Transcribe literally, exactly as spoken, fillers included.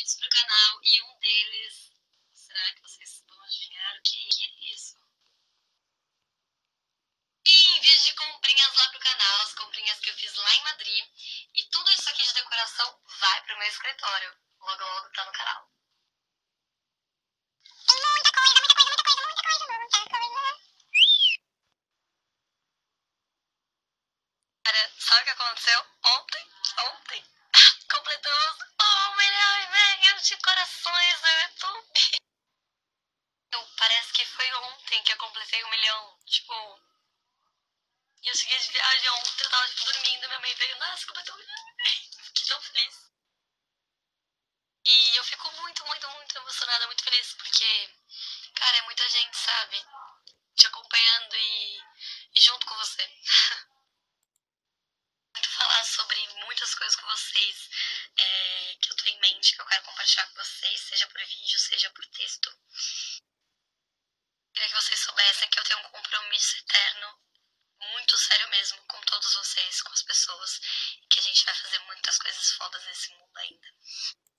inscritos pro canal e um deles... Será que vocês vão adivinhar o que é isso? Sim, vídeo de comprinhas lá pro canal, as comprinhas que eu fiz lá em Madrid. E tudo isso aqui de decoração vai pro meu escritório. Logo, logo tá no canal. Muita coisa, muita coisa, muita coisa, muita coisa, muita coisa. Cara, sabe o que aconteceu? Ontem, ontem, completamos um milhão e meio de corações no YouTube. Eu, parece que foi ontem que eu completei um milhão. Tipo, eu cheguei de viagem ontem, eu tava tipo, dormindo, minha mãe veio, nossa, completou um milhão. Fiquei tão feliz. E eu fico muito, muito, muito emocionada, muito feliz, porque, cara, é muita gente, sabe? Te acompanhando e, e junto com você. Muito falar sobre muitas coisas com vocês, é, que eu tô em mente, que eu quero compartilhar com vocês, seja por vídeo, seja por texto. Queria que vocês soubessem que eu tenho um compromisso eterno, muito sério mesmo, com todos vocês, com as pessoas, e que a gente vai fazer muitas coisas fodas nesse mundo ainda.